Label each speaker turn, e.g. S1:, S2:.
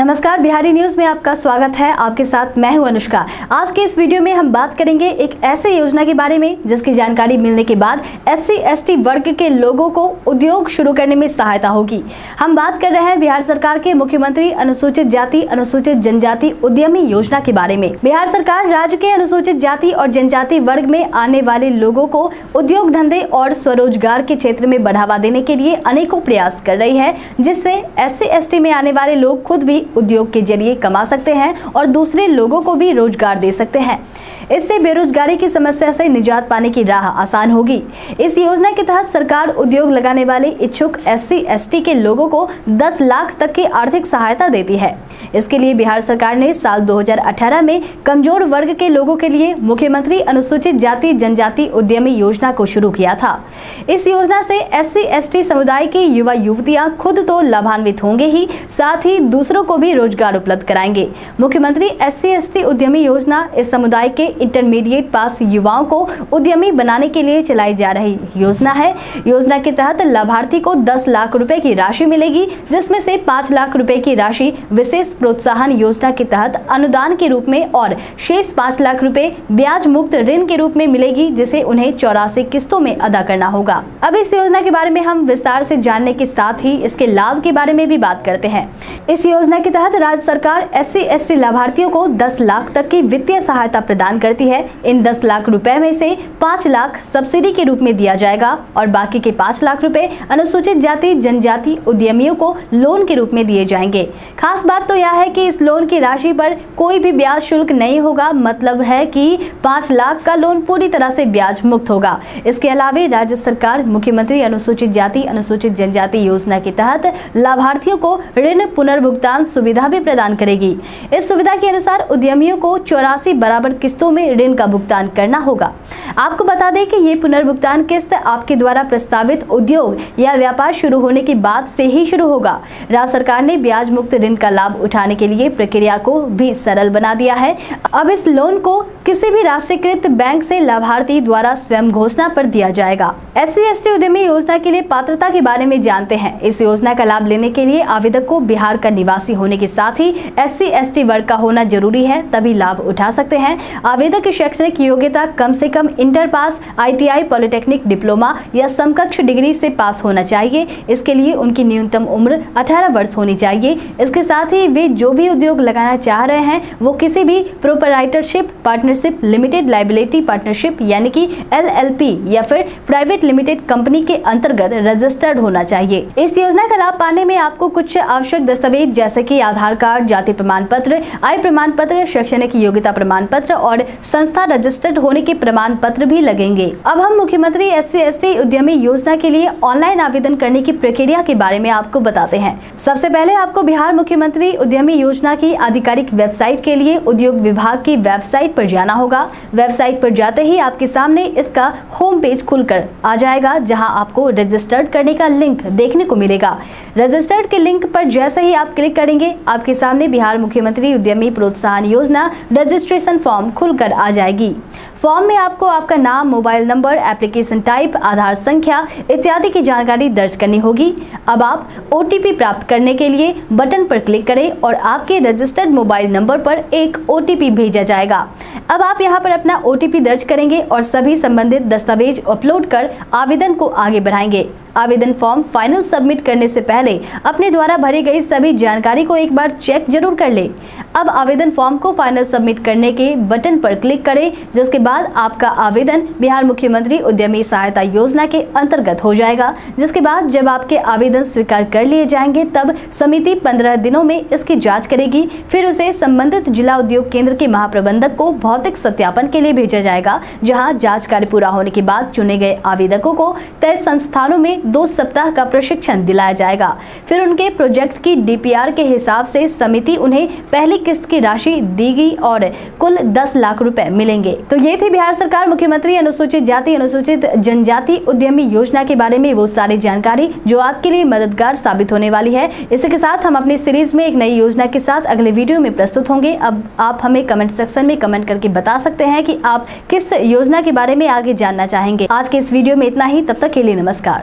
S1: नमस्कार, बिहारी न्यूज में आपका स्वागत है। आपके साथ मैं हूं अनुष्का। आज के इस वीडियो में हम बात करेंगे एक ऐसे योजना के बारे में जिसकी जानकारी मिलने के बाद SC/ST वर्ग के लोगों को उद्योग शुरू करने में सहायता होगी। हम बात कर रहे हैं बिहार सरकार के मुख्यमंत्री अनुसूचित जाति अनुसूचित जनजाति उद्यमी योजना के बारे में। बिहार सरकार राज्य के अनुसूचित जाति और जनजाति वर्ग में आने वाले लोगों को उद्योग धंधे और स्वरोजगार के क्षेत्र में बढ़ावा देने के लिए अनेकों प्रयास कर रही है, जिससे SC/ST में आने वाले लोग खुद भी उद्योग के जरिए कमा सकते हैं और दूसरे लोगों को भी रोजगार दे सकते हैं। इससे बेरोजगारी की समस्या से निजात पाने की राह आसान होगी। इस योजना के तहत सरकार उद्योग लगाने वाले इच्छुक SC/ST के लोगों को 10 लाख तक की आर्थिक सहायता देती है। इसके लिए बिहार सरकार ने साल 2018 में कमजोर वर्ग के लोगों के लिए मुख्यमंत्री अनुसूचित जाति जनजाति उद्यमी योजना को शुरू किया था। इस योजना से SC/ST समुदाय के युवा युवतियां खुद तो लाभान्वित होंगे ही, साथ ही दूसरों को भी रोजगार उपलब्ध कराएंगे। मुख्यमंत्री SC/ST उद्यमी योजना इस समुदाय के इंटरमीडिएट पास युवाओं को उद्यमी बनाने के लिए चलाई जा रही योजना है। योजना के तहत लाभार्थी को 10 लाख रुपए की राशि मिलेगी, जिसमें से 5 लाख रुपए की राशि विशेष प्रोत्साहन योजना के तहत अनुदान के रूप में और शेष 5 लाख रुपए ब्याज मुक्त ऋण के रूप में मिलेगी, जिसे उन्हें 84 किस्तों में अदा करना होगा। अब इस योजना के बारे में हम विस्तार से जानने के साथ ही इसके लाभ के बारे में भी बात करते हैं। इस योजना के तहत राज्य सरकार SC/ST लाभार्थियों को 10 लाख तक की वित्तीय सहायता प्रदान करती है। इन 10 लाख रुपए में से 5 लाख सब्सिडी के रूप में दिया जाएगा और बाकी के 5 लाख रुपए अनुसूचित जाति जनजाति उद्यमियों को लोन के रूप में दिए जाएंगे। खास बात तो यह है कि इस लोन की राशि पर कोई भी ब्याज शुल्क नहीं होगा, मतलब है कि 5 लाख का लोन पूरी तरह से ब्याज मुक्त होगा। इसके अलावा राज्य सरकार मुख्यमंत्री अनुसूचित जाति अनुसूचित जनजाति योजना के तहत लाभार्थियों को ऋण पुनर्भुगतान सुविधा भी प्रदान करेगी। इस सुविधा के अनुसार उद्यमियों को 84 बराबर किस्तों में ऋण का भुगतान करना होगा। आपको बता दें कि ये पुनर्भुगतान किस्त आपके द्वारा प्रस्तावित उद्योग या व्यापार शुरू होने के बाद से ही शुरू होगा। राज्य सरकार ने ब्याज मुक्त ऋण का लाभ उठाने के लिए प्रक्रिया को भी सरल बना दिया है। अब इस लोन को किसी भी राष्ट्रीयकृत बैंक से लाभार्थी द्वारा स्वयं घोषणा पर दिया जाएगा। SC/ST उद्यमी योजना के लिए पात्रता के बारे में जानते हैं। इस योजना का लाभ लेने के लिए आवेदक को बिहार का निवासी होने के साथ ही SC/ST वर्ग का होना जरूरी है, तभी लाभ उठा सकते हैं। आवेदक की शैक्षणिक योग्यता कम से कम inter pass, ITI, polytechnic, diploma या समकक्ष डिग्री से पास होना चाहिए। इसके लिए उनकी न्यूनतम उम्र 18 वर्ष होनी चाहिए। इसके साथ ही वे जो भी उद्योग लगाना चाह रहे हैं वो किसी भी proprietorship, partnership, limited liability partnership यानी कि LLP या फिर प्राइवेट लिमिटेड कंपनी के अंतर्गत रजिस्टर्ड होना चाहिए। इस योजना का लाभ पाने में आपको कुछ आवश्यक दस्तावेज जैसे कि आधार कार्ड, जाति प्रमाण पत्र, आय प्रमाण पत्र, शैक्षणिक योग्यता प्रमाण पत्र और संस्था रजिस्टर्ड होने के प्रमाण पत्र भी लगेंगे। अब हम मुख्यमंत्री SC/ST उद्यमी योजना के लिए ऑनलाइन आवेदन करने की प्रक्रिया के बारे में आपको बताते हैं। सबसे पहले आपको बिहार मुख्यमंत्री उद्यमी योजना की आधिकारिक वेबसाइट के लिए उद्योग विभाग की वेबसाइट पर जाना होगा। वेबसाइट पर जाते ही आपके सामने इसका होम पेज खुलकर आ जाएगा, जहां आपको रजिस्टर्ड करने का लिंक देखने को मिलेगा। रजिस्टर्ड के लिंक पर जैसे ही आप क्लिक करेंगे, आपके सामने बिहार मुख्यमंत्री उद्यमी प्रोत्साहन योजना रजिस्ट्रेशन फॉर्म खुलकर आ जाएगी। फॉर्म में आपको आपका नाम, mobile number, application type, Aadhaar संख्या इत्यादि की जानकारी दर्ज करनी होगी। अब आप OTP प्राप्त करने के लिए बटन पर क्लिक करें और आपके रजिस्टर्ड मोबाइल नंबर पर एक OTP भेजा जाएगा। अब आप यहां पर अपना OTP दर्ज करेंगे और सभी संबंधित दस्तावेज अपलोड कर आवेदन को आगे बढ़ाएंगे। आवेदन फॉर्म फाइनल सबमिट करने से पहले अपने द्वारा भरी गई सभी जानकारी को एक बार चेक जरूर कर ले। अब आवेदन फॉर्म को फाइनल सबमिट करने के बटन पर क्लिक करें, जिसके बाद आपका आवेदन बिहार मुख्यमंत्री उद्यमी सहायता योजना के अंतर्गत हो जाएगा। जिसके बाद जब आपके आवेदन स्वीकार कर लिए जाएंगे, तब समिति 15 दिनों में इसकी जाँच करेगी। फिर उसे संबंधित जिला उद्योग केंद्र के महाप्रबंधक को भौतिक सत्यापन के लिए भेजा जाएगा, जहाँ जाँच कार्य पूरा होने के बाद चुने गए आवेदकों को तय संस्थानों में 2 सप्ताह का प्रशिक्षण दिलाया जाएगा। फिर उनके प्रोजेक्ट की DPR के हिसाब से समिति उन्हें पहली किस्त की राशि देगी और कुल 10 लाख रुपए मिलेंगे। तो ये थी बिहार सरकार मुख्यमंत्री अनुसूचित जाति अनुसूचित जनजाति उद्यमी योजना के बारे में वो सारी जानकारी जो आपके लिए मददगार साबित होने वाली है। इसी के साथ हम अपनी सीरीज में एक नई योजना के साथ अगले वीडियो में प्रस्तुत होंगे। अब आप हमें कमेंट सेक्शन में कमेंट करके बता सकते हैं कि आप किस योजना के बारे में आगे जानना चाहेंगे। आज के इस वीडियो में इतना ही, तब तक के लिए नमस्कार।